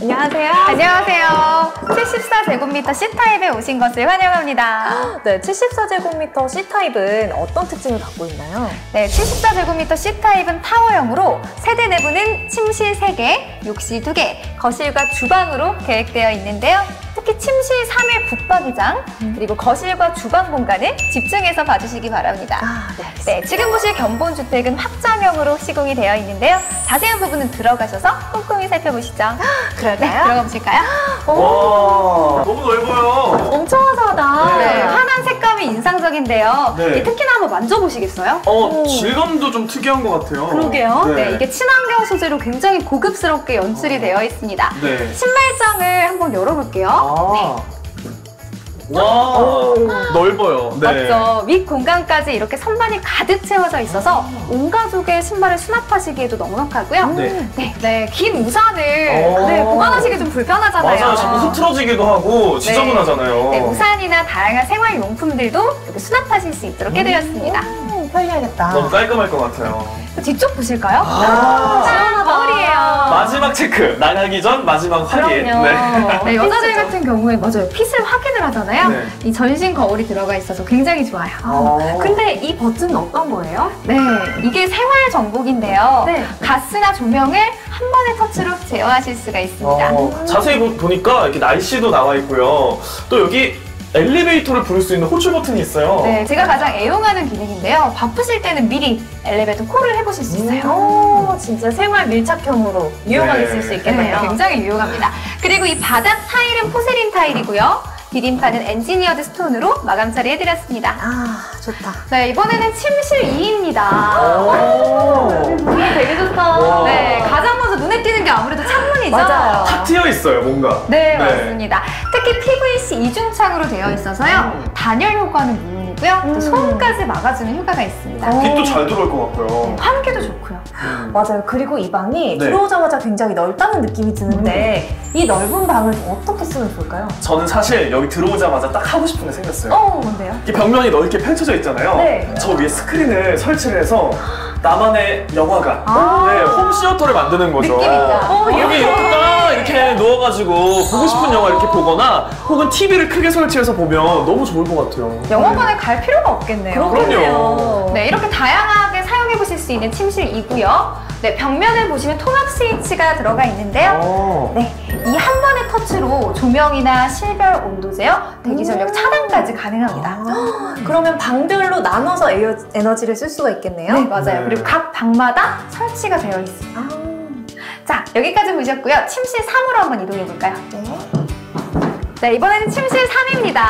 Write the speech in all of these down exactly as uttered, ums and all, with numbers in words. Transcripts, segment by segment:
안녕하세요. 안녕하세요. 칠십사 제곱미터 C타입에 오신 것을 환영합니다. 네, 칠십사 제곱미터 C타입은 어떤 특징을 갖고 있나요? 네, 칠십사 제곱미터 C타입은 타워형으로 세대 내부는 침실 세 개, 욕실 두 개, 거실과 주방으로 계획되어 있는데요. 특히 침실 삼 일 붙박이장, 그리고 거실과 주방 공간을 집중해서 봐주시기 바랍니다. 아, 네, 네, 지금 보실 견본주택은 확장형으로 시공이 되어 있는데요. 자세한 부분은 들어가셔서 꼼꼼히 살펴보시죠. 그럴까요? 네, 들어가 보실까요? 와, 너무 넓어요. 엄청 화사하다. 네, 환한 색감이 인상적인데요. 네. 이 특히나 한번 만져보시겠어요? 어, 질감도 좀 특이한 것 같아요. 그러게요. 네. 네, 이게 친환경 소재로 굉장히 고급스럽게 연출이 되어 있습니다. 네. 신발장을 한번 열어볼게요. 아. 와, 넓어요. 네. 맞죠? 밑 공간까지 이렇게 선반이 가득 채워져 있어서 온 가족의 신발을 수납하시기에도 넉넉하고요. 네. 네, 네, 긴 우산을 오. 네, 보관하시기 좀 불편하잖아요. 맞아요. 자꾸 흐트러지기도 하고 지저분하잖아요. 네, 우산이나 다양한 생활용품들도 이렇게 수납하실 수 있도록 해드렸습니다. 음, 편리하겠다. 너무 깔끔할 것 같아요. 뒤쪽 보실까요? 아. 시원하다. 거울이에요. 마지막 체크. 나가기 전 마지막 확인. 그럼요. 네. 네, 여자들 같은 경우에 맞아요. 핏을 확인을 하잖아요. 네. 이 전신 거울이 들어가 있어서 굉장히 좋아요. 아. 근데 이 버튼은 어떤 거예요? 네, 이게 생활 정복인데요. 네. 가스나 조명을 한 번의 터치로 제어하실 수가 있습니다. 어, 자세히 보, 보니까 이렇게 날씨도 나와 있고요. 또 여기 엘리베이터를 부를 수 있는 호출 버튼이 있어요. 네, 제가 가장 애용하는 기능인데요. 바쁘실 때는 미리 엘리베이터 콜을 해보실 수 있어요. 오, 진짜 생활 밀착형으로 유용하게 네. 쓸 수 네, 있겠네요. 굉장히 유용합니다. 그리고 이 바닥 타일은 포세린 타일이고요. 디딤판은 엔지니어드 스톤으로 마감 처리해드렸습니다. 아, 좋다. 네, 이번에는 침실 이입니다. 오. 되게 좋다. 와. 네, 가장 먼저 눈에 띄는 게 아무래도 창문이죠. 맞아요. 탁 트여 있어요, 뭔가. 네, 맞습니다. 특히 피브이씨 이중창으로 되어 있어서요. 음. 단열 효과는 물론이고요. 또 음. 소음까지 막아주는 효과가 있습니다. 어. 빛도 잘 들어올 것 같고요. 환기도 좋고요. 음. 맞아요. 그리고 이 방이 네. 들어오자마자 굉장히 넓다는 느낌이 드는데 이 넓은 방을 어떻게 쓰면 좋을까요? 저는 사실 여기 들어오자마자 딱 하고 싶은 게 생겼어요. 어, 뭔데요? 이 벽면이 넓게 펼쳐져 있잖아요. 네. 저 위에 스크린을 설치를 해서 나만의 영화관, 아. 네, 홈시어터를 만드는 거죠. 느낌 있다. 어, 여기 이렇게. 이렇게 딱 이렇게 누워가지고 보고 싶은 영화 이렇게 보거나 혹은 티비를 크게 설치해서 보면 너무 좋을 것 같아요. 영화관에 갈 필요가 없겠네요. 그럼요. 네, 이렇게 다양하게 사용해보실 수 있는 침실이고요. 네, 벽면을 보시면 통합 스위치가 들어가 있는데요. 어. 네, 이 한 번의 터치로 조명이나 실별 온도 제어, 대기 전력 차단까지 가능합니다. 아, 그러면 방별로 나눠서 에어, 에너지를 쓸 수가 있겠네요? 네, 맞아요. 네. 그리고 각 방마다 설치가 되어 있습니다. 아, 자, 여기까지 보셨고요. 침실 삼으로 한번 이동해 볼까요? 네. 네, 이번에는 침실 삼입니다.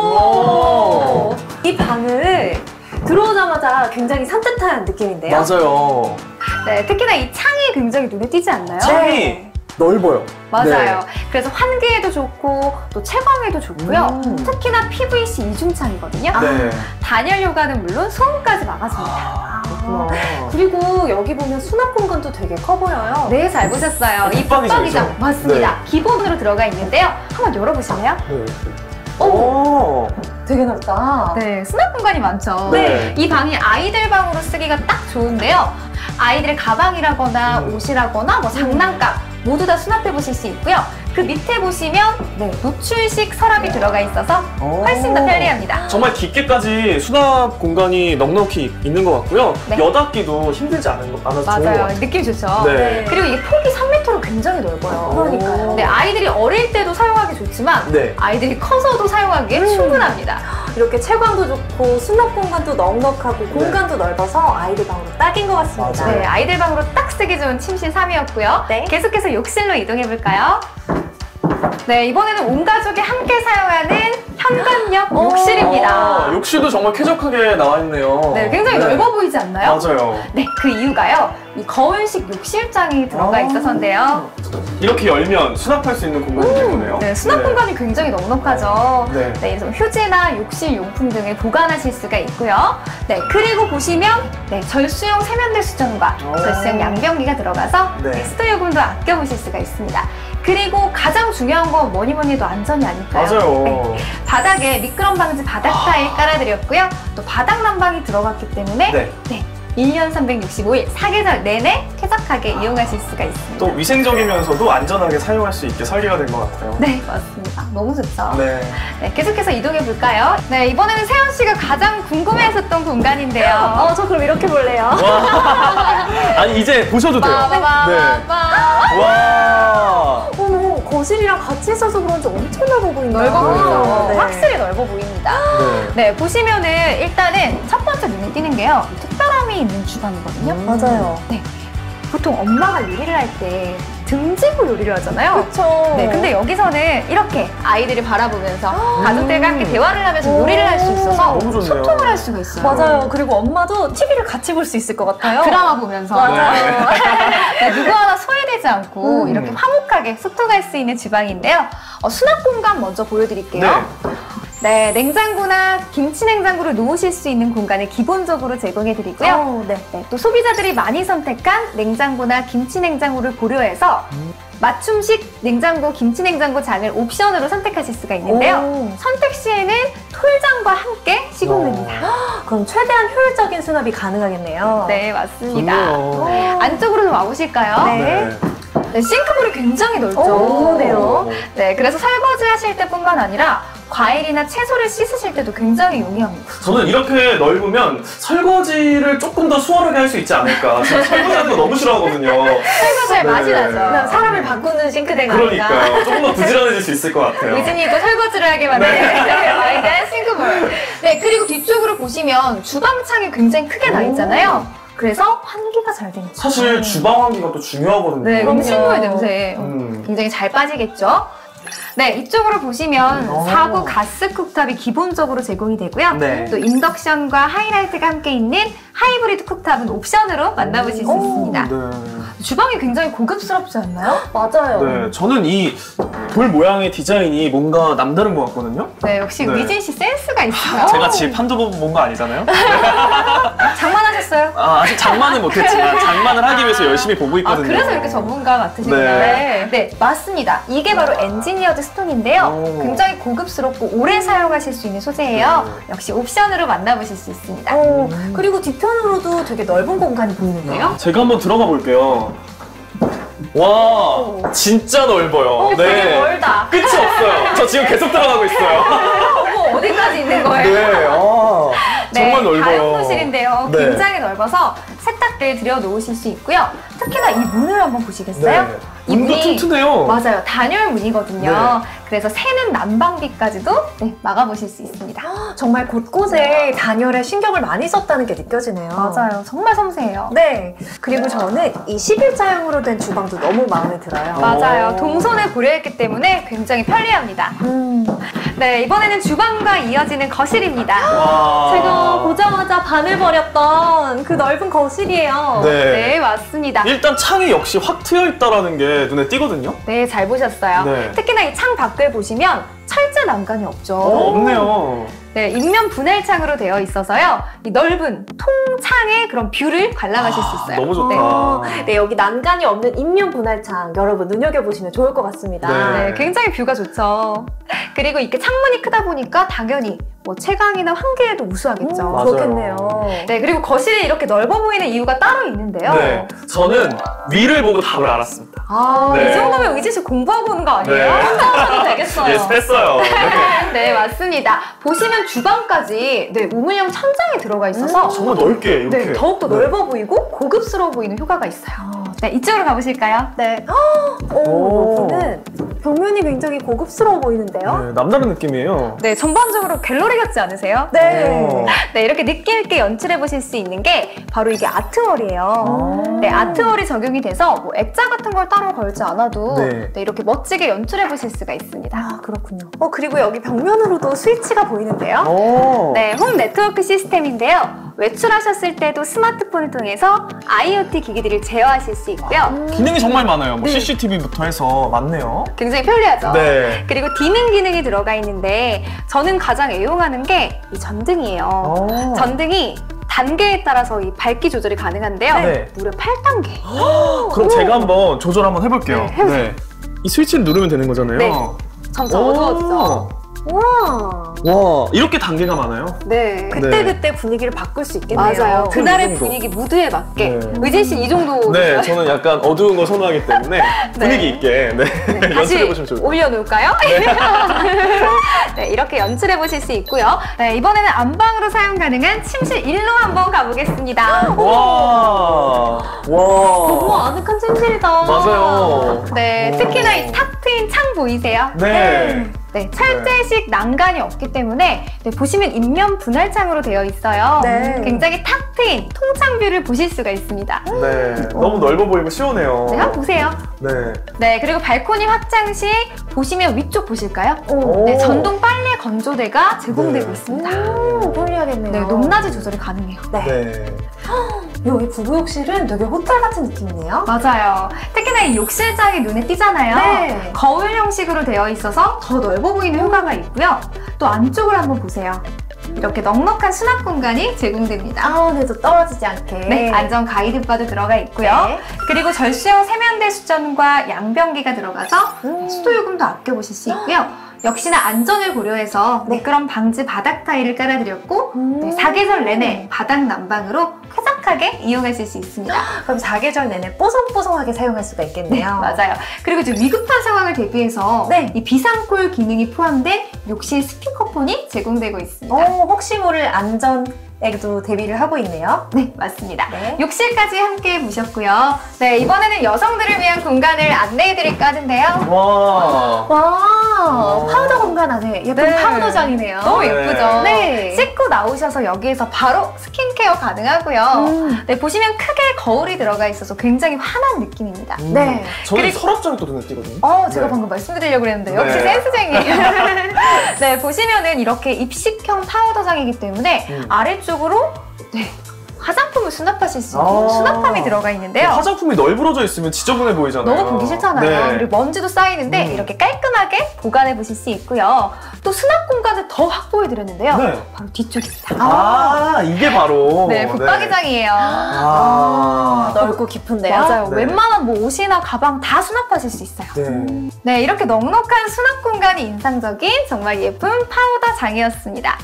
오! 이 방을 들어오자마자 굉장히 산뜻한 느낌인데요? 맞아요. 네, 특히나 이 창이 굉장히 눈에 띄지 않나요? 창이 넓어요. 맞아요. 그래서 환기에도 좋고 또 채광에도 좋고요. 음. 특히나 피브이씨 이중창이거든요. 네. 네. 단열 효과는 물론 소음까지 막아줍니다. 아, 그렇구나. 그리고 여기 보면 수납 공간도 되게 커 보여요. 네, 잘 보셨어요. 이 붙박이장이죠? 붙박이장 맞습니다. 네. 기본으로 들어가 있는데요. 한번 열어보실래요? 네. 오, 오. 되게 넓다. 네, 수납 공간이 많죠. 네. 이 방이 아이들 방으로 쓰기가 딱 좋은데요. 아이들의 가방이라거나 음. 옷이라거나 뭐 장난감 모두 다 수납해 보실 수 있고요. 그 밑에 보시면 네. 노출식 서랍이 들어가 있어서 오. 훨씬 더 편리합니다. 정말 깊게까지 수납 공간이 넉넉히 있는 것 같고요. 네. 여닫기도 힘들지 않은 거, 않아서 좋은 것 맞아요. 같아요. 느낌 좋죠. 네. 그리고 이게 폭이 삼 미터로 굉장히 넓어요. 그러니까요. 네, 아이들이 어릴 때도 사용하기 좋지만 네. 아이들이 커서도 사용하기에 음. 충분합니다. 이렇게 채광도 좋고 수납 공간도 넉넉하고 공간도 넓어서 아이들 방으로 딱인 것 같습니다. 맞아요. 네, 아이들 방으로 딱 쓰기 좋은 침실 삼이었고요. 네. 계속해서 욕실로 이동해 볼까요? 네, 이번에는 온 가족이 함께 사용하는 현관역 오. 욕실입니다. 아, 욕실도 정말 쾌적하게 나와 있네요. 네, 굉장히 넓어 보이지 않나요? 맞아요. 네, 그 이유가요. 이 거울식 욕실장이 들어가 아. 있어서인데요. 이렇게 열면 수납할 수 있는 공간이 되거든요. 네, 수납 공간이 굉장히 넉넉하죠. 네. 네, 그래서 휴지나 욕실 용품 등을 보관하실 수가 있고요. 네, 그리고 보시면 네, 절수용 세면대 수전과 오. 절수용 양변기가 들어가서 네. 네, 수도 요금도 아껴보실 수가 있습니다. 그리고 가장 중요한 건 뭐니 뭐니 해도 안전이 아닐까요? 맞아요. 네, 바닥에 미끄럼 방지 바닥 타일 깔아드렸고요. 또 바닥 난방이 들어갔기 때문에 네. 네, 일 년 삼백육십오 일 사계절 내내 쾌적하게 이용하실 수가 있습니다. 또 위생적이면서도 안전하게 사용할 수 있게 설계가 된 것 같아요. 네, 맞습니다. 너무 좋죠? 네. 네, 계속해서 이동해 볼까요? 네, 이번에는 세연 씨가 가장 궁금해하셨던 공간인데요. 어, 저 그럼 이렇게 볼래요. 와. 아니 이제 보셔도 돼요. 빠바바바바. 와. 어머, 거실이랑 같이 있어서 그런지 엄청 넓어 보인다. 넓어 보이죠? 네. 확실히 넓어 보입니다. 네. 네, 보시면은 일단은 첫 번째 눈에 띄는 게요. 특별함이 있는 주방이거든요. 음. 맞아요. 네. 보통 엄마가 요리를 할 때 등지고 요리를 하잖아요. 그렇죠. 네, 근데 여기서는 이렇게 아이들이 바라보면서 가족들과 함께 대화를 하면서 오. 요리를 할 수 있어서 너무 좋네요. 소통을 할 수가 있어요. 맞아요. 그리고 엄마도 티비를 같이 볼 수 있을 것 같아요. 드라마 보면서 맞아요. 네, 누구 하나 소외되지 않고 음. 이렇게 화목하게 소통할 수 있는 주방인데요. 어, 수납 공간 먼저 보여드릴게요. 네. 네, 냉장고나 김치 냉장고를 놓으실 수 있는 공간을 기본적으로 제공해 드리고요. 어, 네. 네, 또 소비자들이 많이 선택한 냉장고나 김치 냉장고를 고려해서 맞춤식 냉장고, 김치 냉장고 장을 옵션으로 선택하실 수가 있는데요. 오. 선택 시에는 톨장과 함께 시공됩니다. 그럼 최대한 효율적인 수납이 가능하겠네요. 네, 맞습니다. 좋네요. 안쪽으로 좀 와보실까요? 네. 네, 싱크볼이 굉장히 넓죠. 오, 그러네요. 네, 그래서 설거지 하실 때뿐만 아니라 과일이나 채소를 씻으실 때도 굉장히 용이합니다. 저는 이렇게 넓으면 설거지를 조금 더 수월하게 할 수 있지 않을까. 제가 설거지하는 거 너무 싫어하거든요. 설거지할 네. 맛이 나죠. 그냥 사람을 바꾸는 싱크대가 아닌가. 그러니까요. 조금 더 부지런해질 수 있을 것 같아요. 의진이도 설거지를 하게 만드는 아이디어 싱크볼. 네, 그리고 뒤쪽으로 보시면 주방창이 굉장히 크게 나 있잖아요. 그래서 환기가 잘 되는 거죠. 사실 주방 환기가 또 중요하거든요. 네, 그럼요. 음식물 냄새 음. 굉장히 잘 빠지겠죠. 네, 이쪽으로 보시면 오. 사구 가스 쿡탑이 기본적으로 제공이 되고요. 네. 또 인덕션과 하이라이트가 함께 있는 하이브리드 쿡탑은 옵션으로 만나보실 수 오, 있습니다. 네. 주방이 굉장히 고급스럽지 않나요? 맞아요. 네, 저는 이 돌 모양의 디자인이 뭔가 남다른 것 같거든요. 네, 역시 네. 위진 씨 센스가 있어요. 제가 집 한두 번 본 거 아니잖아요. 장만하셨어요? 아, 아직 장만은 못했지만 장만을 하기 위해서 열심히 보고 아, 있거든요. 그래서 이렇게 전문가 같으시구나. 네. 네. 네, 맞습니다. 이게 바로 엔지니어드 스톤인데요. 오. 굉장히 고급스럽고 오래 사용하실 수 있는 소재예요. 네. 역시 옵션으로 만나보실 수 있습니다. 어, 그리고 뒤편으로도 되게 넓은 공간이 보이는데요. 제가 한번 들어가 볼게요. 와, 진짜 넓어요. 어, 되게 멀다. 끝이 없어요. 저 지금 계속 들어가고 있어요. 어머, 어디까지 있는 거예요? 네, 아, 정말 넓어요. 다용도실인데요. 네. 굉장히 넓어서 세탁기를 들여 놓으실 수 있고요. 특히나 이 문을 한번 보시겠어요? 네. 이 문도 문이- 튼튼해요. 맞아요. 단열 문이거든요. 네. 그래서 새는 난방비까지도 네, 막아보실 수 있습니다. 정말 곳곳에 단열에 신경을 많이 썼다는 게 느껴지네요. 맞아요. 정말 섬세해요. 네. 그리고 저는 이 십일자형으로 된 주방도 너무 마음에 들어요. 맞아요. 오. 동선에 고려했기 때문에 굉장히 편리합니다. 음. 네, 이번에는 주방과 이어지는 거실입니다. 와. 제가 보자마자 반을 버렸던 그 넓은 거실이에요. 네. 네, 맞습니다. 일단 창이 역시 확 트여 있다라는 게 눈에 띄거든요. 네, 잘 보셨어요. 네. 특히나 이 창 밖을 보시면 철제 난간이 없죠. 어, 없네요. 네, 인면 분할창으로 되어 있어서요. 이 넓은 통창의 그런 뷰를 관람하실 수 있어요. 너무 좋다. 네. 어, 네, 여기 난간이 없는 인면 분할창 여러분 눈여겨보시면 좋을 것 같습니다. 네. 네, 굉장히 뷰가 좋죠. 그리고 이렇게 창문이 크다 보니까 당연히 뭐 채광이나 환기에도 우수하겠죠. 음, 맞아요. 그렇겠네요. 네, 그리고 거실이 이렇게 넓어 보이는 이유가 따로 있는데요. 네, 저는 위를 보고 답을 알았습니다. 아, 네. 이 정도면 의지 씨 공부하고 오는 거 아니에요? 네. 혼자 하셔도 되겠어요. 예습했어요. 네. 네, 맞습니다. 보시면 주방까지 네, 우물형 천장이 들어가 있어서 정말 넓게 이렇게. 네, 더욱더 네. 넓어 보이고 고급스러워 보이는 효과가 있어요. 네, 이쪽으로 가보실까요? 네. 오. 오, 여기는 벽면이 굉장히 고급스러워 보이는데요. 네, 남다른 느낌이에요. 네, 전반적으로 갤러리 같지 않으세요? 네. 오. 네, 이렇게 느낌 있게 연출해 보실 수 있는 게 바로 이게 아트월이에요. 아. 네, 아트월이 적용이 돼서 뭐 액자 같은 걸 따로 걸지 않아도 네. 네, 이렇게 멋지게 연출해 보실 수가 있습니다. 아, 그렇군요. 어, 그리고 여기 벽면으로도 스위치가 보이는데요. 오. 네, 홈 네트워크 시스템인데요. 외출하셨을 때도 스마트폰을 통해서 아이오티 기기들을 제어하실 수 있고요. 기능이 정말 많아요. 뭐 네. 씨씨티비부터 해서 많네요. 굉장히 편리하죠? 네. 그리고 디밍 기능이 들어가 있는데 저는 가장 애용하는 게 이 전등이에요. 오. 전등이 단계에 따라서 이 밝기 조절이 가능한데요. 네. 무려 팔 단계. 그럼 제가 한번 조절 한번 해볼게요. 네, 해보세요. 이 스위치를 누르면 되는 거잖아요. 네. 점점 오. 어두워지죠. 우와. 와, 이렇게 단계가 많아요? 네. 그때그때 분위기를 바꿀 수 있겠네요. 맞아요. 그 그날의 정도. 분위기 무드에 맞게. 네. 의진 씨 이 정도. 네, 저는 약간 어두운 거 선호하기 때문에 분위기 있게 네. 다시 연출해보시면 좋을 것 같아요. 올려놓을까요? 네, 이렇게 연출해 보실 수 있고요. 네, 이번에는 안방으로 사용 가능한 침실 일로 한번 가보겠습니다. 와, 너무 와. 아늑한 침실이다. 맞아요. 네, 특히나 이 탁 트인 창 보이세요? 네. 네, 철제식 난간이 없기 때문에 네, 보시면 인면 분할창으로 되어 있어요. 네. 굉장히 탁 트인 통창뷰를 보실 수가 있습니다. 네. 너무 넓어 보이고 시원해요. 네, 한번 보세요. 네. 네, 그리고 발코니 확장 시 보시면 위쪽 보실까요? 오. 네, 전동 빨래 건조대가 제공되고 네. 있습니다. 오, 편리하겠네요. 네, 높낮이 조절이 가능해요. 네. 네. 여기 부부욕실은 되게 호텔 같은 느낌이네요. 맞아요. 특히나 이 욕실장이 눈에 띄잖아요. 네. 거울 형식으로 되어 있어서 더 넓어 보이는 효과가 있고요. 또 안쪽을 한번 보세요. 이렇게 넉넉한 수납 공간이 제공됩니다. 아, 네, 또 떨어지지 않게. 네, 안전 가이드바도 들어가 있고요. 네. 그리고 절수형 세면대 수전과 양변기가 들어가서 음. 수도 요금도 아껴보실 수 있고요. 역시나 안전을 고려해서 네. 미끄럼 방지 바닥 타일을 깔아드렸고 음. 네, 사계절 내내 바닥 난방으로 쾌적하게 이용하실 수 있습니다. 그럼 사계절 내내 뽀송뽀송하게 사용할 수가 있겠네요. 맞아요. 그리고 좀 위급한 상황을 대비해서 네. 이 비상콜 기능이 포함된 욕실 스피커폰이 제공되고 있습니다. 어, 혹시 모를 안전에도 대비를 하고 있네요. 네, 맞습니다. 네. 욕실까지 함께 보셨고요. 네, 이번에는 여성들을 위한 공간을 안내해드릴까 하는데요. 와. 와, 파우더 공간 안에 예쁜 네. 파우더장이네요. 너무 네. 예쁘죠? 네. 씻고 나오셔서 여기에서 바로 스킨케어 가능하고요. 음. 네, 보시면 크게 거울이 들어가 있어서 굉장히 환한 느낌입니다. 음. 네. 저는 그리고- 서랍장이 또 눈에 띄거든요. 어, 제가 네. 방금 말씀드리려고 그랬는데 역시 네. 센스쟁이에요. 네, 보시면은 이렇게 입식형 파우더장이기 때문에 음. 아래쪽으로 네, 화장품을 수납하실 수 있는 아. 수납함이 들어가 있는데요. 화장품이 널브러져 있으면 지저분해 보이잖아요. 너무 보기 싫잖아요. 네. 그리고 먼지도 쌓이는데 음. 이렇게 깔끔하게 보관해 보실 수 있고요. 또 수납 공간을 더 확보해 드렸는데요. 네. 바로 뒤쪽입니다. 아, 이게 바로. 네, 붙박이장이에요. 아. 넓고 깊은데요. 맞아요. 네. 웬만한 뭐 옷이나 가방 다 수납하실 수 있어요. 네. 네, 이렇게 넉넉한 수납 공간이 인상적인 정말 예쁜 파우더 장이었습니다.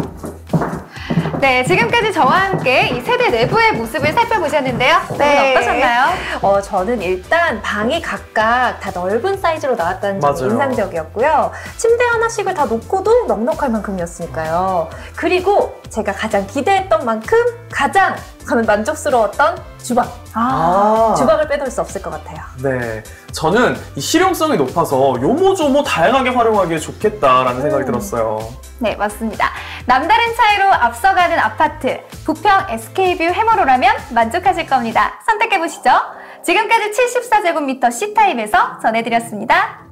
네, 지금까지 저와 함께 이 세대 내부의 모습을 살펴보셨는데요. 네. 오늘 어떠셨나요? 어, 저는 일단 방이 각각 다 넓은 사이즈로 나왔다는 점이 맞아요. 인상적이었고요. 침대 하나씩을 다 놓고도 넉넉할 만큼이었으니까요. 그리고 제가 가장 기대했던 만큼 가장 저는 만족스러웠던 주방. 아. 주방을 빼놓을 수 없을 것 같아요. 네. 저는 이 실용성이 높아서 요모조모 다양하게 활용하기에 좋겠다라는 생각이 음. 들었어요. 네, 맞습니다. 남다른 차이로 앞서가는 아파트, 부평 에스케이뷰 해머로라면 만족하실 겁니다. 선택해보시죠. 지금까지 칠십사 제곱미터 C타입에서 전해드렸습니다.